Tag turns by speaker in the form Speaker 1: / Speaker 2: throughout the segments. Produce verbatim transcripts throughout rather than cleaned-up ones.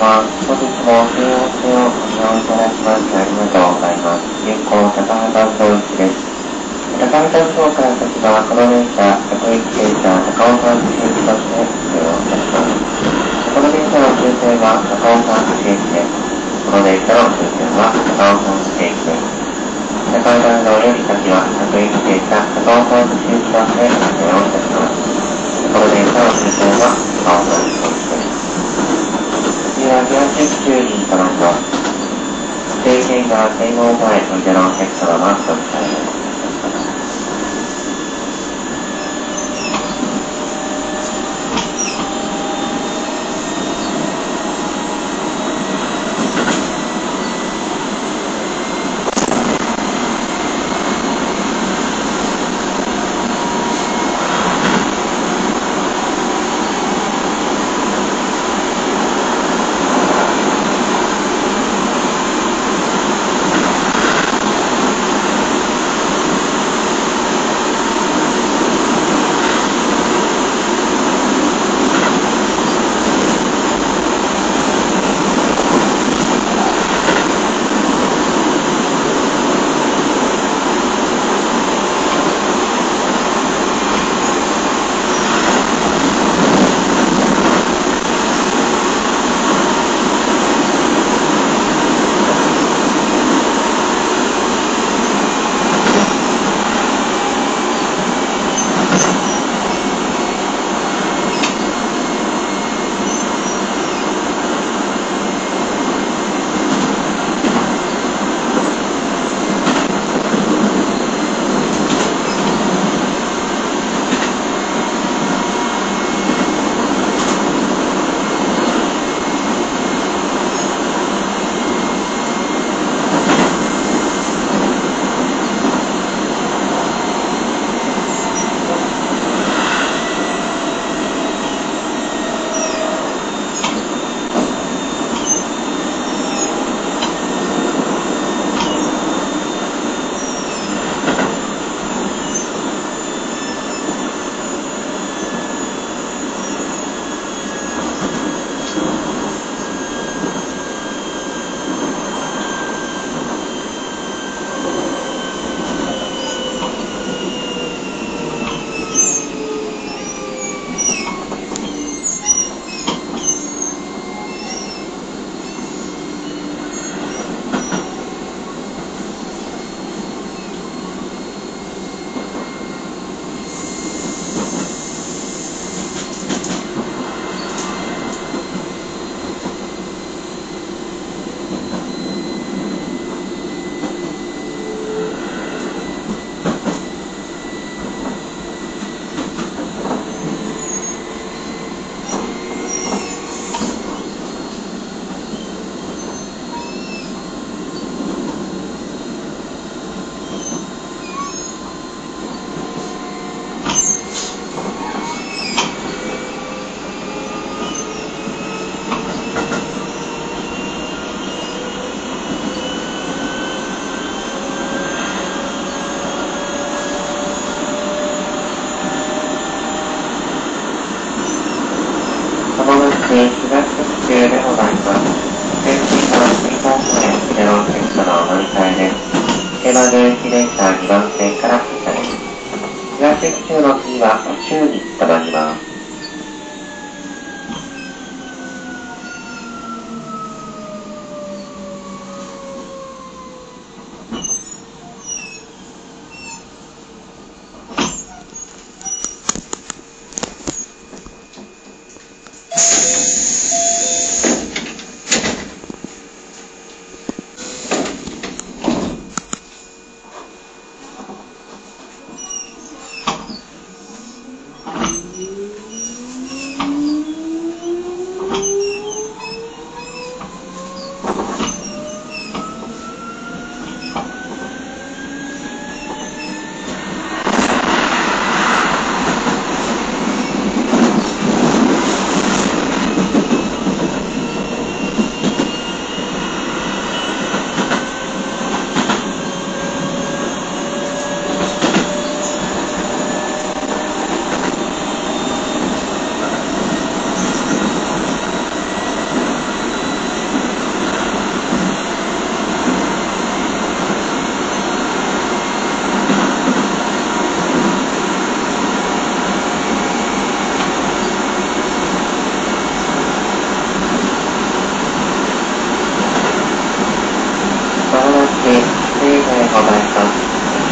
Speaker 1: 様、本日もお問い合わせをご利用いただきましてありがとうございます。有効高畑総一です。高畑町から先はこの電車、各駅停車、高尾山口駅として運用いたします。この電車の終点は高尾山口駅です。この電車の終点は高尾山口駅です。高尾山道より先は各駅停車、高尾山口駅として運用いたします。この電車の終点は高尾山口駅です。次は東駅中にとなります。定点が天王前おいでのお客様はご期待です。東駅中でございます。天神から水本線でのお客様お乗り換えです。手羽駅電車にばん線から発車です。東駅中の次は府中にとなります。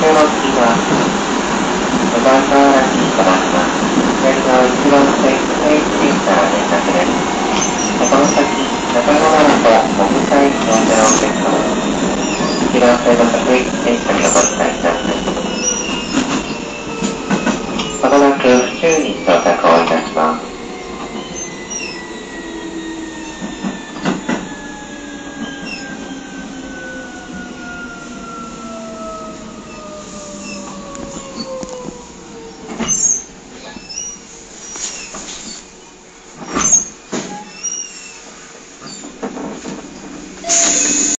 Speaker 1: の次は、小笠原市飛ばします。左側いちばん線、北駅センター連絡です。この先、中野原と国際機乗車のお客様、いちばん線の各駅センターにお乗り換えください。まもなく府中に到着をい